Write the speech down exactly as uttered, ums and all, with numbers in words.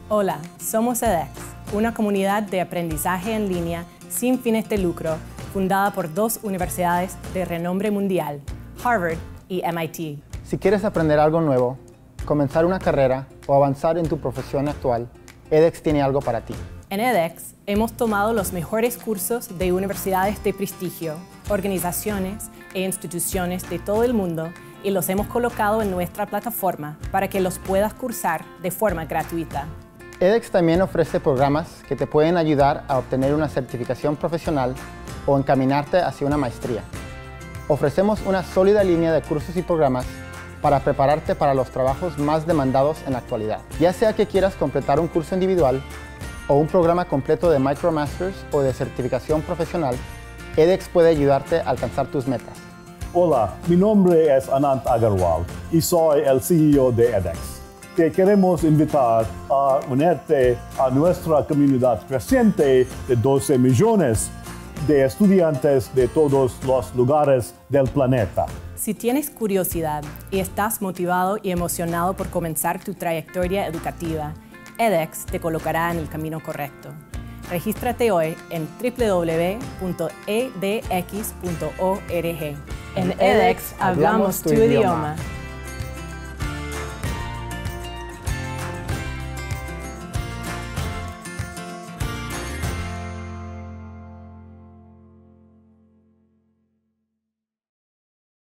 Hola, somos edX, una comunidad de aprendizaje en línea sin fines de lucro, fundada por dos universidades de renombre mundial, Harvard y M I T. Si quieres aprender algo nuevo, comenzar una carrera o avanzar en tu profesión actual, edX tiene algo para ti. En edX hemos tomado los mejores cursos de universidades de prestigio, organizaciones e instituciones de todo el mundo y los hemos colocado en nuestra plataforma para que los puedas cursar de forma gratuita. edX también ofrece programas que te pueden ayudar a obtener una certificación profesional o encaminarte hacia una maestría. Ofrecemos una sólida línea de cursos y programas para prepararte para los trabajos más demandados en la actualidad. Ya sea que quieras completar un curso individual o un programa completo de MicroMasters o de certificación profesional, edX puede ayudarte a alcanzar tus metas. Hola, mi nombre es Anant Agarwal y soy el C E O de edX. Te queremos invitar a unirte a nuestra comunidad creciente de doce millones de estudiantes de todos los lugares del planeta. Si tienes curiosidad y estás motivado y emocionado por comenzar tu trayectoria educativa, edX te colocará en el camino correcto. Regístrate hoy en w w w punto e d x punto org. En edX hablamos tu idioma.